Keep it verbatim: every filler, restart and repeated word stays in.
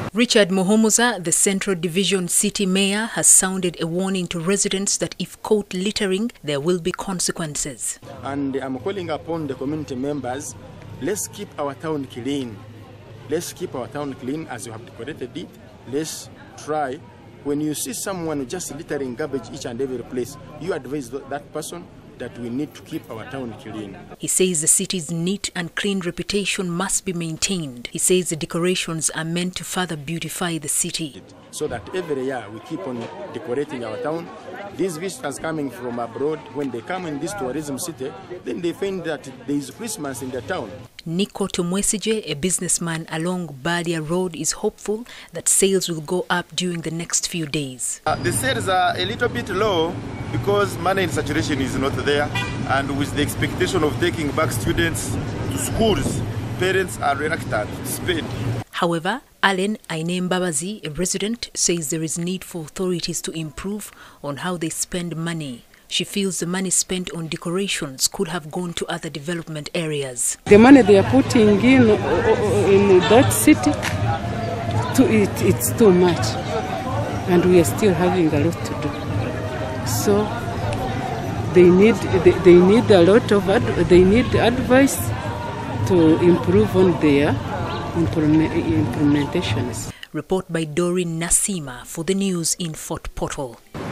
Richard Muhumuza, the Central Division City Mayor, has sounded a warning to residents that if caught littering, there will be consequences. And I'm calling upon the community members, let's keep our town clean. Let's keep our town clean as you have decorated it. Let's try, when you see someone just littering garbage each and every place, you advise that person that we need to keep our town clean. He says the city's neat and clean reputation must be maintained. He says the decorations are meant to further beautify the city. So that every year we keep on decorating our town. These visitors coming from abroad, when they come in this tourism city, then they find that there is Christmas in the town. Nico Tumwesije, a businessman along Badia Road, is hopeful that sales will go up during the next few days. Uh, the sales are a little bit low because money in saturation is not there, and with the expectation of taking back students to schools, parents are reluctant to spend. However, Allen Ainembabazi, a resident, says there is need for authorities to improve on how they spend money. She feels the money spent on decorations could have gone to other development areas. The money they are putting in in that city, to it, it's too much, and we are still having a lot to do. So they need they, they need a lot of ad, they need advice to improve on their implementations. Report by Doreen Nasima for the news in Fort Portal.